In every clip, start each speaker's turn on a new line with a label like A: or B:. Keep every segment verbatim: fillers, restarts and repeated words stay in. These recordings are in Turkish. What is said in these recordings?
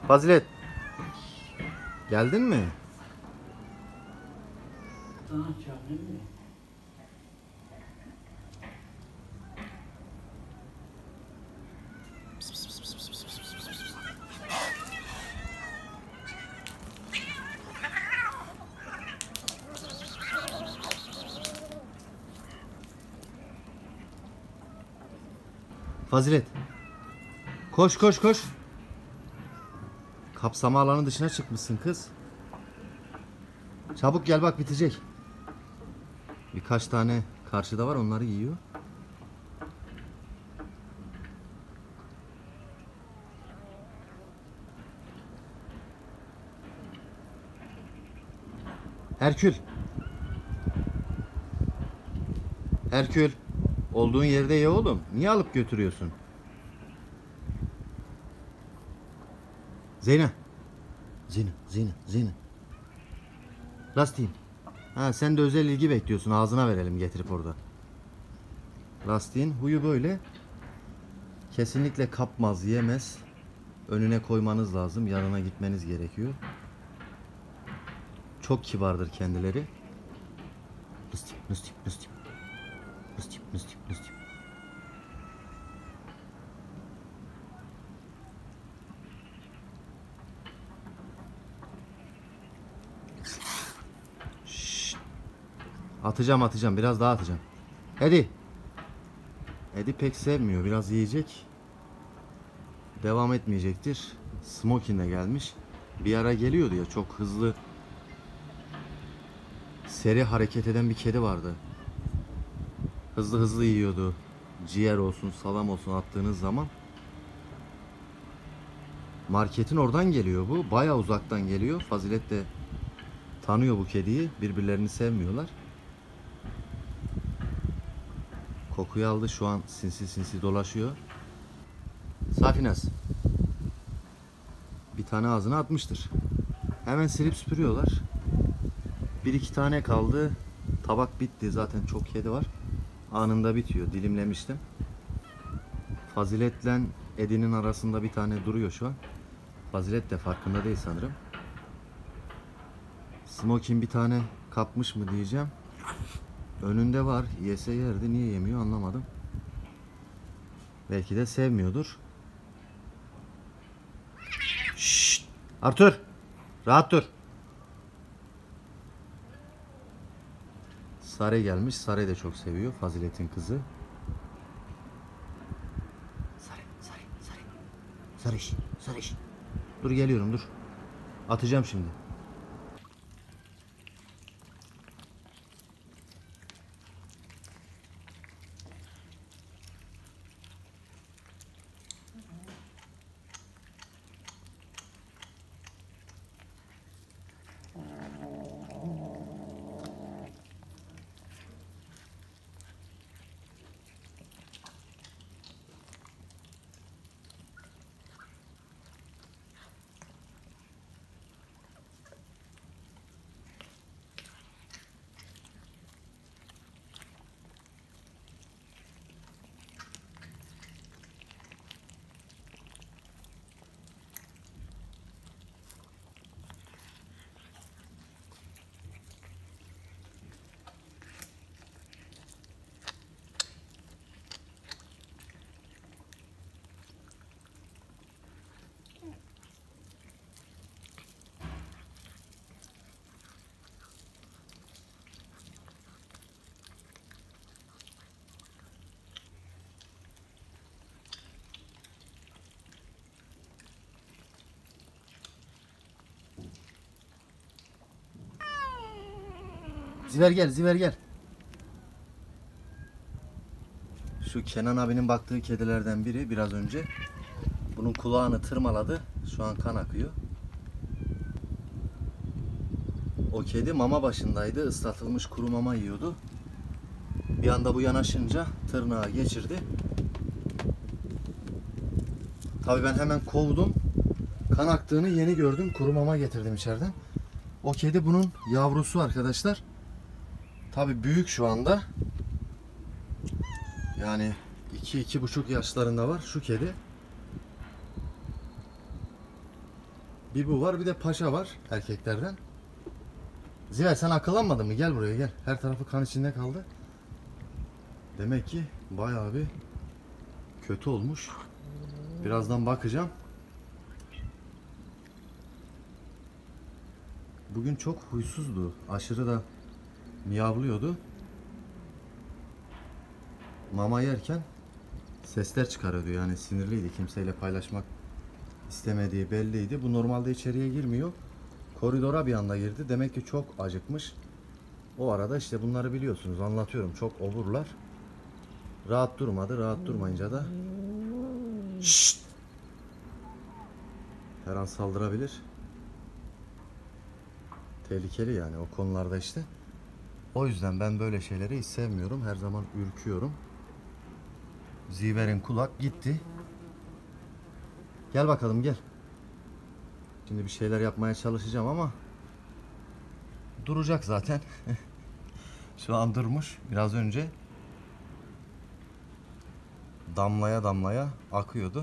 A: Fazilet. Geldin mi? Fazilet. Koş koş koş. Kapsama alanı dışına çıkmışsın kız. Çabuk gel bak bitecek. Birkaç tane karşıda var, onları yiyor. Herkül. Herkül. Olduğun yerde ye oğlum. Niye alıp götürüyorsun? Zeyna. Zeyna, Zeyna, Zeyna. Lastiğin. Ha, sen de özel ilgi bekliyorsun. Ağzına verelim getirip orada. Lastiğin huyu böyle. Kesinlikle kapmaz, yemez. Önüne koymanız lazım. Yanına gitmeniz gerekiyor. Çok kibardır kendileri. Lastik, lastik, lastik. Lastik, lastik, lastik. Atacağım atacağım. Biraz daha atacağım. Hadi. Edi pek sevmiyor. Biraz yiyecek. Devam etmeyecektir. Smoking de gelmiş. Bir ara geliyordu ya, çok hızlı seri hareket eden bir kedi vardı. Hızlı hızlı yiyordu. Ciğer olsun, salam olsun attığınız zaman. Marketin oradan geliyor bu. Bayağı uzaktan geliyor. Fazilet de tanıyor bu kediyi. Birbirlerini sevmiyorlar. Kokuyu aldı, şu an sinsi sinsi dolaşıyor. Safinaz. Bir tane ağzına atmıştır. Hemen silip süpürüyorlar. Bir iki tane kaldı. Tabak bitti. Zaten çok kedi var. Anında bitiyor. Dilimlemiştim. Fazilet'le Edi'nin arasında bir tane duruyor şu an. Fazilet de farkında değil sanırım. Smoking bir tane kapmış mı diyeceğim. Önünde var. Yese yerdi. Niye yemiyor anlamadım. Belki de sevmiyordur. Şşt! Arthur! Rahat dur. Sare gelmiş. Sare de çok seviyor. Fazilet'in kızı. Sare, Sare, Sare. Sarış, Sarış. Dur geliyorum dur. Atacağım şimdi. Ziver gel, Ziver gel. Şu Kenan abinin baktığı kedilerden biri biraz önce. Bunun kulağını tırmaladı. Şu an kan akıyor. O kedi mama başındaydı. Islatılmış kuru mama yiyordu. Bir anda bu yanaşınca tırnağı geçirdi. Tabii ben hemen kovdum. Kan aktığını yeni gördüm. Kuru mama getirdim içeriden. O kedi bunun yavrusu arkadaşlar. Tabii büyük şu anda. Yani iki iki buçuk yaşlarında var şu kedi. Bir bu var, bir de paşa var erkeklerden. Ziver sen akıllanmadın mı? Gel buraya gel. Her tarafı kan içinde kaldı. Demek ki bayağı bir kötü olmuş. Birazdan bakacağım. Bugün çok huysuzdu. Aşırı da miyavlıyordu. Mama yerken sesler çıkarıyordu. Yani sinirliydi. Kimseyle paylaşmak istemediği belliydi. Bu normalde içeriye girmiyor. Koridora bir anda girdi. Demek ki çok acıkmış. O arada işte bunları biliyorsunuz. Anlatıyorum. Çok oburlar. Rahat durmadı. Rahat durmayınca da şşt! Her an saldırabilir. Tehlikeli yani o konularda işte. O yüzden ben böyle şeyleri hiç sevmiyorum. Her zaman ürküyorum. Ziver'in kulak gitti. Gel bakalım gel. Şimdi bir şeyler yapmaya çalışacağım ama duracak zaten. Şu an durmuş. Biraz önce damlaya damlaya akıyordu.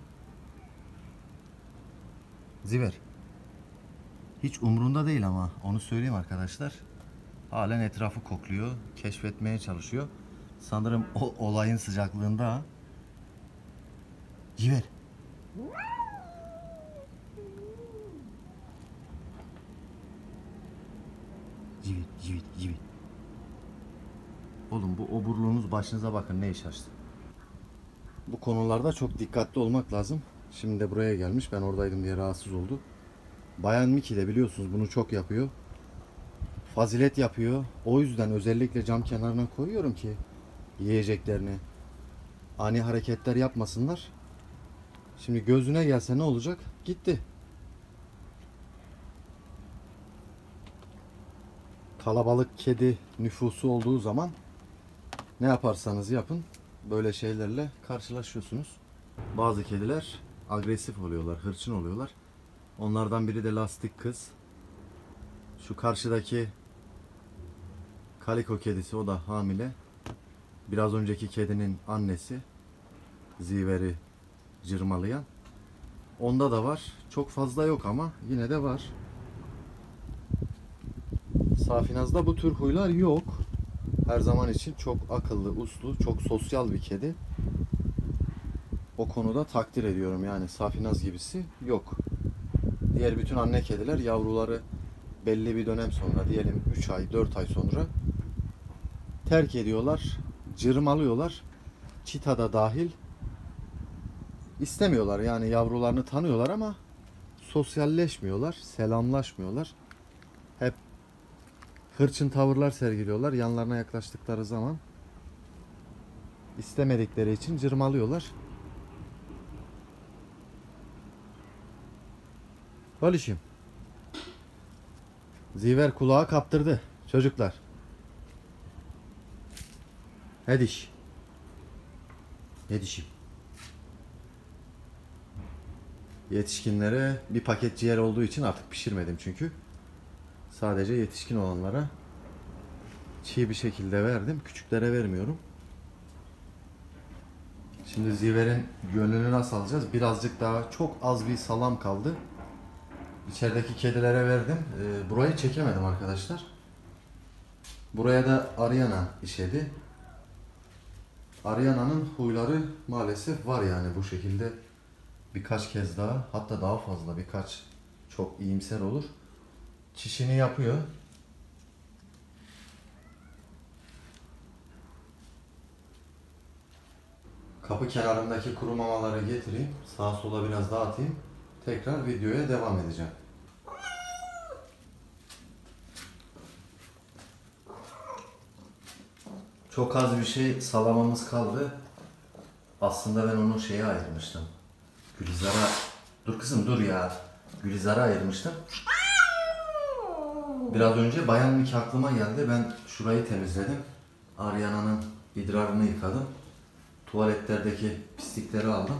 A: Ziver. Hiç umrunda değil ama onu söyleyeyim arkadaşlar. Halen etrafı kokluyor, keşfetmeye çalışıyor. Sanırım o olayın sıcaklığında. Ziver. Ziver, ziver, ziver. Oğlum bu oburluğunuz başınıza bakın ne iş açtı. Bu konularda çok dikkatli olmak lazım. Şimdi de buraya gelmiş. Ben oradaydım diye rahatsız oldu. Bayan Miki de biliyorsunuz bunu çok yapıyor. Fazilet yapıyor. O yüzden özellikle cam kenarına koyuyorum ki yiyeceklerini ani hareketler yapmasınlar. Şimdi gözüne gelse ne olacak? Gitti. Kalabalık kedi nüfusu olduğu zaman ne yaparsanız yapın böyle şeylerle karşılaşıyorsunuz. Bazı kediler agresif oluyorlar, hırçın oluyorlar. Onlardan biri de lastik kız. Şu karşıdaki kaliko kedisi, o da hamile. Biraz önceki kedinin annesi, Ziver'i cırmalayan. Onda da var. Çok fazla yok ama yine de var. Safinaz'da bu tür huylar yok. Her zaman için çok akıllı, uslu, çok sosyal bir kedi. O konuda takdir ediyorum yani. Safinaz gibisi yok. Diğer bütün anne kediler yavruları belli bir dönem sonra, diyelim üç ay, dört ay sonra terk ediyorlar, cırmalıyorlar. Çita da dahil. İstemiyorlar yani, yavrularını tanıyorlar ama sosyalleşmiyorlar, selamlaşmıyorlar. Hep hırçın tavırlar sergiliyorlar. Yanlarına yaklaştıkları zaman istemedikleri için cırmalıyorlar. Balişim. Ziver kulağı kaptırdı çocuklar. Hediş. Hedişim. Yetişkinlere bir paket ciğer olduğu için artık pişirmedim çünkü. Sadece yetişkin olanlara çiğ bir şekilde verdim. Küçüklere vermiyorum. Şimdi Ziver'in gönlünü nasıl alacağız? Birazcık daha, çok az bir salam kaldı. İçerideki kedilere verdim. Ee, burayı çekemedim arkadaşlar. Buraya da Ariana işedi. Ariana'nın huyları maalesef var yani bu şekilde. Birkaç kez daha, hatta daha fazla, birkaç çok iyimser olur. Çişini yapıyor. Kapı kenarındaki kuru mamaları getireyim. Sağa sola biraz dağıtayım. Tekrar videoya devam edeceğim. Çok az bir şey salamamız kaldı. Aslında ben onu şeye ayırmıştım. Gülizar'a... Dur kızım dur ya. Gülizar'a ayırmıştım. Biraz önce Bayan Miki aklıma geldi. Ben şurayı temizledim. Ariana'nın idrarını yıkadım. Tuvaletlerdeki pislikleri aldım.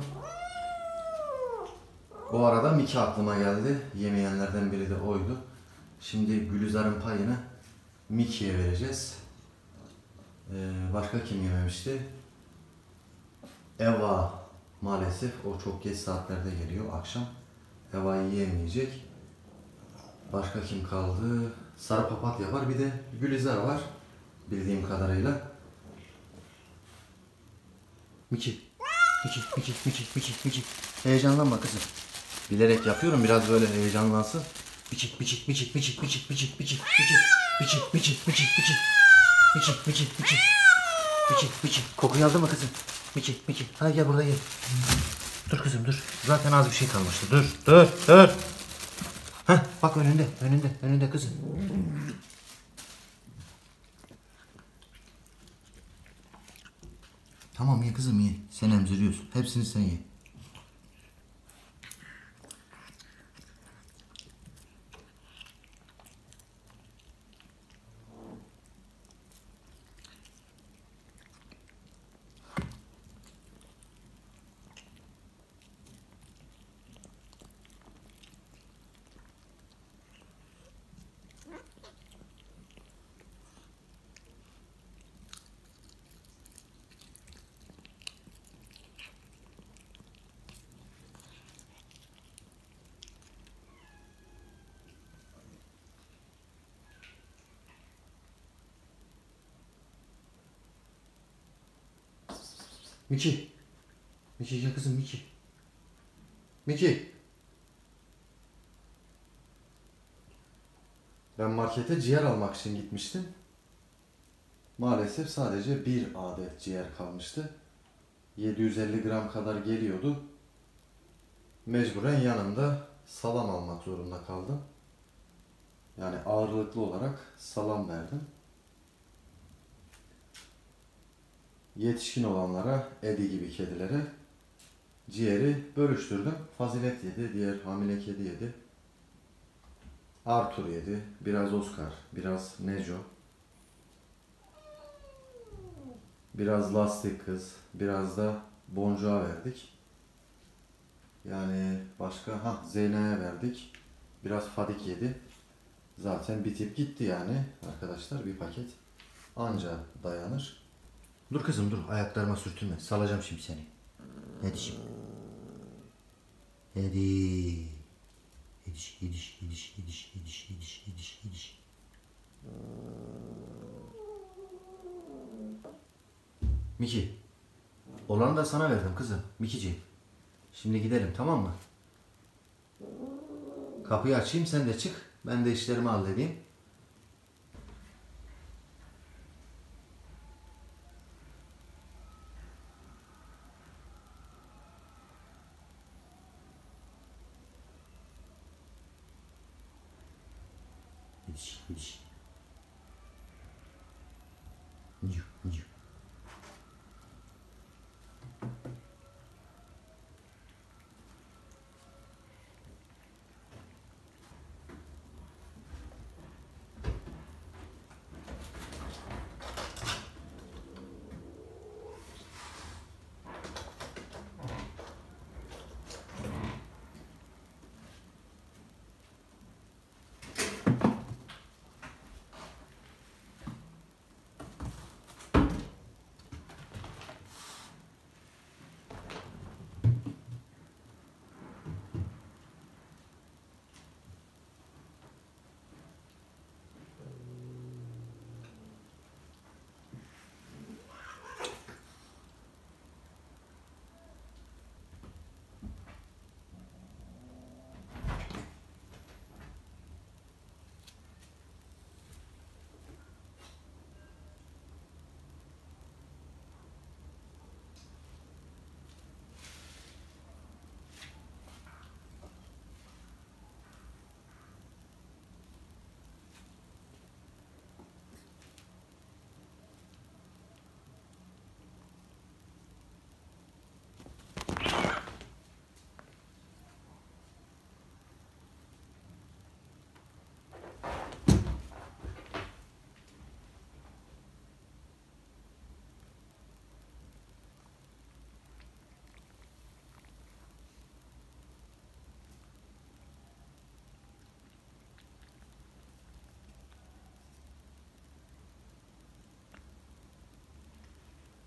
A: O arada Miki aklıma geldi. Yemeyenlerden biri de oydu. Şimdi Gülizar'ın payını Miki'ye vereceğiz. Ee, başka kim yememişti? Eva maalesef o çok geç saatlerde geliyor akşam. Eva yiyemeyecek. Başka kim kaldı? Sarı papatya var. Bir de Gülizar var. Bildiğim kadarıyla. Miki. Miki, Miki, Miki, Miki, Miki. Heyecanlanma kızım. Bilerek yapıyorum. Biraz böyle heyecanlansın. Miki, Miki, Miki, Miki, Miki, Miki, Miki, Miki, Miki, Miki, Miki, Miki. Miki, Miki, Miki. Miki, Miki. Kokuyu aldın mı kızım? Miki, Miki. Hadi gel burada gel. Dur kızım dur. Zaten az bir şey kalmıştı. Dur, dur, dur. Heh, bak önünde, önünde, önünde kızım. Tamam ye kızım ye. Sen emziriyorsun. Hepsini sen ye. Miki. Miki gel kızım Miki. Miki. Ben markete ciğer almak için gitmiştim. Maalesef sadece bir adet ciğer kalmıştı. yedi yüz elli gram kadar geliyordu. Mecburen yanında salam almak zorunda kaldım. Yani ağırlıklı olarak salam verdim. Yetişkin olanlara, Edi gibi kedilere ciğeri bölüştürdüm. Fazilet yedi, diğer hamile kedi yedi. Arthur yedi, biraz Oscar, biraz Neco. Biraz lastik kız, biraz da Boncuğa verdik. Yani başka, ha Zeyna'ya verdik. Biraz Fadik yedi. Zaten bitip gitti yani arkadaşlar, bir paket anca dayanır. Dur kızım dur, ayaklarıma sürtünme. Salacağım şimdi seni. Hadi şimdi. Hadi. Gidiş, gidiş, gidiş, gidiş, gidiş, gidiş, gidiş, gidiş. Miki. Olanı da sana verdim kızım. Mikiciğim. Şimdi gidelim tamam mı? Kapıyı açayım sen de çık. Ben de işlerimi halledeyim. Gidiş, gidiş. Niu, niu.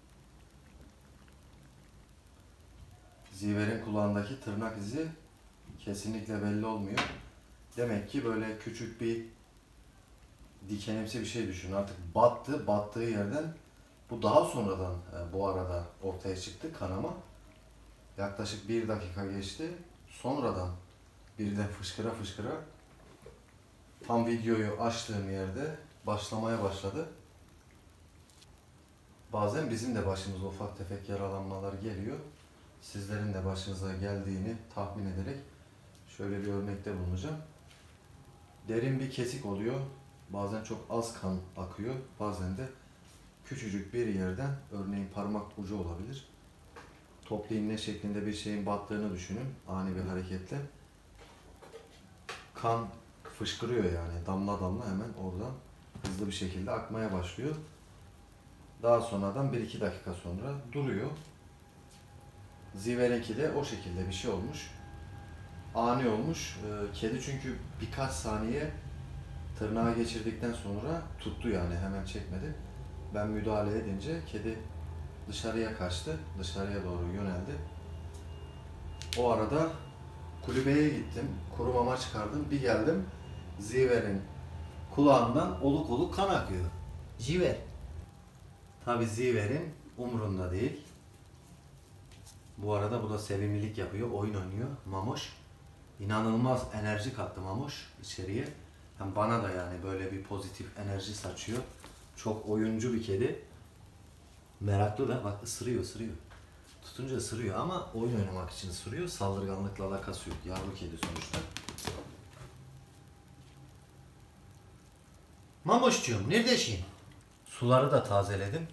A: Ziver'in kulağındaki tırnak izi Kesinlikle belli olmuyor. Demek ki böyle küçük bir dikenimsi bir şey düşün. Artık battı, battığı yerden bu daha sonradan e, bu arada ortaya çıktı kanama. Yaklaşık bir dakika geçti. Sonradan birden fışkıra fışkıra tam videoyu açtığım yerde başlamaya başladı. Bazen bizim de başımıza ufak tefek yaralanmalar geliyor. Sizlerin de başınıza geldiğini tahmin ederek şöyle bir örnekte bulunacağım. Derin bir kesik oluyor. Bazen çok az kan akıyor. Bazen de küçücük bir yerden, örneğin parmak ucu olabilir, toplu iğne şeklinde bir şeyin battığını düşünün. Ani bir hareketle kan fışkırıyor, yani damla damla hemen oradan hızlı bir şekilde akmaya başlıyor. Daha sonradan bir iki dakika sonra duruyor. Ziver'inki de o şekilde bir şey olmuş. Ani olmuş. Kedi çünkü birkaç saniye tırnağı geçirdikten sonra tuttu, yani hemen çekmedi. Ben müdahale edince kedi dışarıya kaçtı. Dışarıya doğru yöneldi. O arada kulübeye gittim. Kuru mama çıkardım. Bir geldim. Ziver'in kulağından oluk oluk kan akıyor. Ziver. Tabi Ziver'in umrunda değil. Bu arada bu da sevimlilik yapıyor. Oyun oynuyor. Mamoş. İnanılmaz enerji kattı Mamoş içeriye. Hem bana da yani böyle bir pozitif enerji saçıyor. Çok oyuncu bir kedi. Meraklı da, bak ısırıyor ısırıyor. Tutunca ısırıyor ama oyun oynamak için ısırıyor. Saldırganlıkla alakası yok. Yavru kedi sonuçta. Mamoşcuğum neredesin? Suları da tazeledim.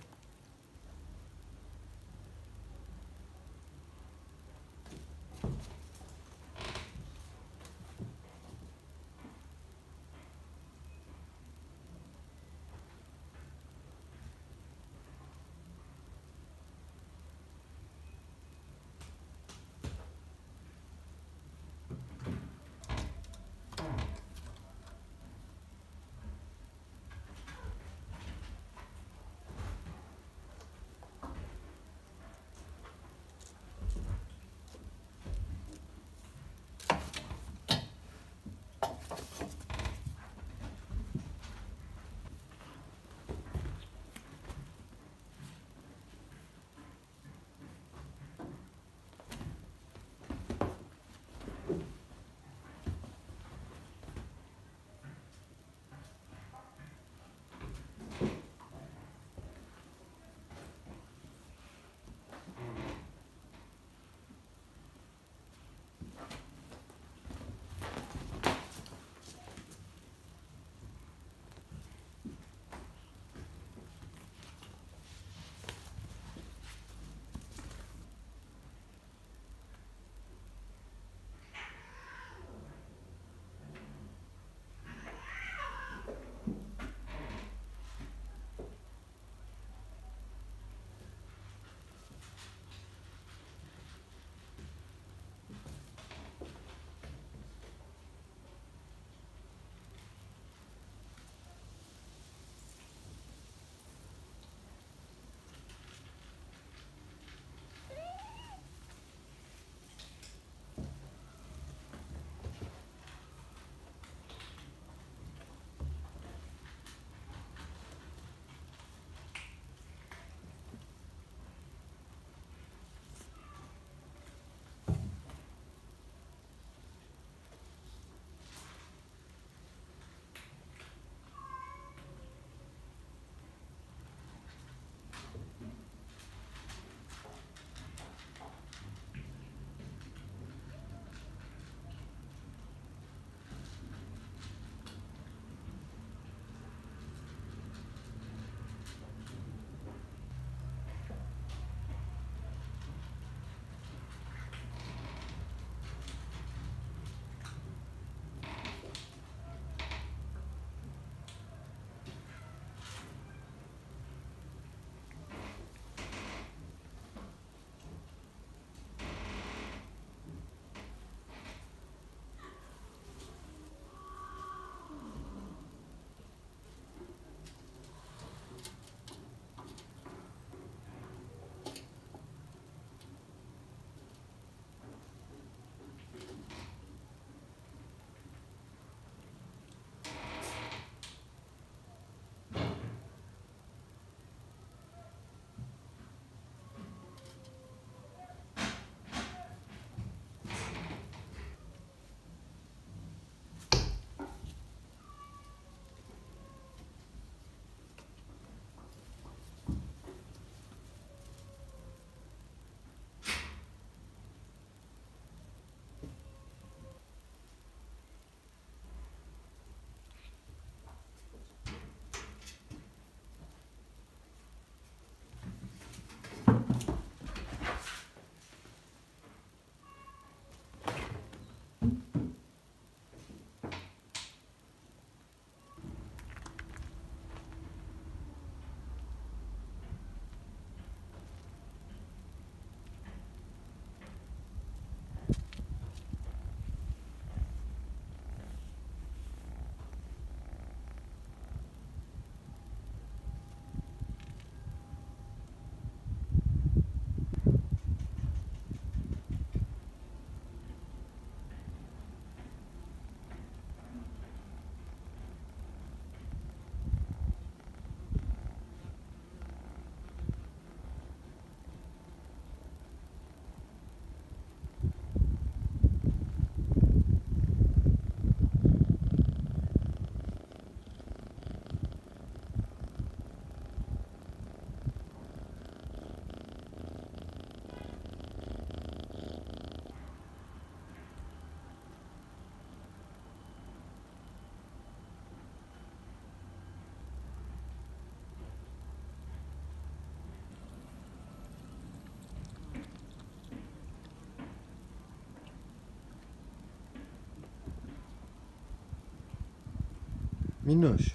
A: Minnoş.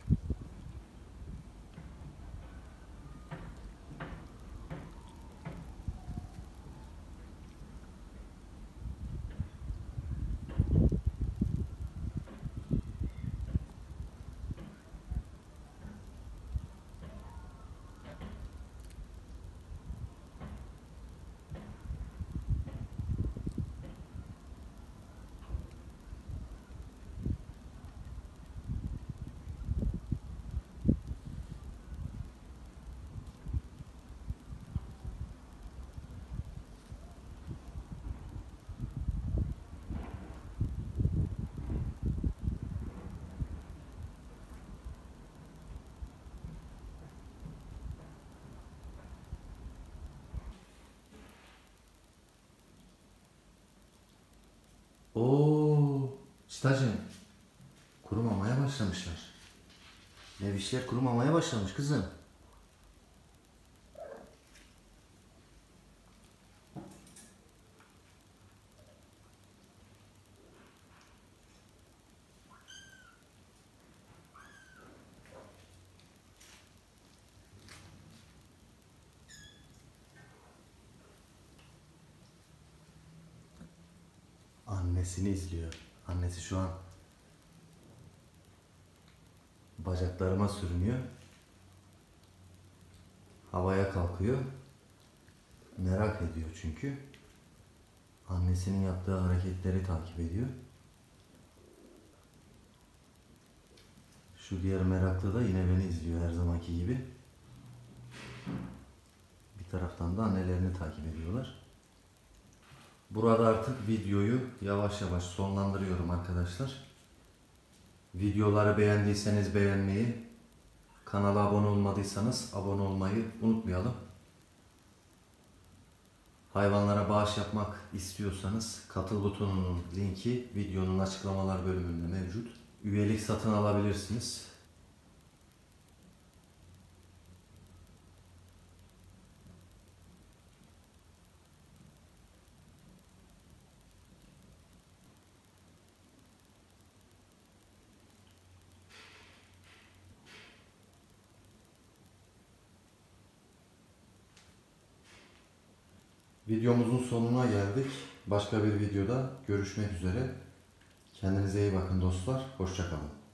A: Oo, Çıtacığım. Kurumamaya başlamışlar. Mevişler kurumamaya başlamış kızım. Annesini izliyor. Annesi şu an bacaklarıma sürünüyor. Havaya kalkıyor. Merak ediyor çünkü. Annesinin yaptığı hareketleri takip ediyor. Şu diğer meraklı da yine beni izliyor her zamanki gibi. Bir taraftan da annelerini takip ediyorlar. Burada artık videoyu yavaş yavaş sonlandırıyorum arkadaşlar. Videoları beğendiyseniz beğenmeyi, kanala abone olmadıysanız abone olmayı unutmayalım. Hayvanlara bağış yapmak istiyorsanız katıl butonunun linki videonun açıklamalar bölümünde mevcut. Üyelik satın alabilirsiniz. Videomuzun sonuna geldik. Başka bir videoda görüşmek üzere. Kendinize iyi bakın dostlar. Hoşça kalın.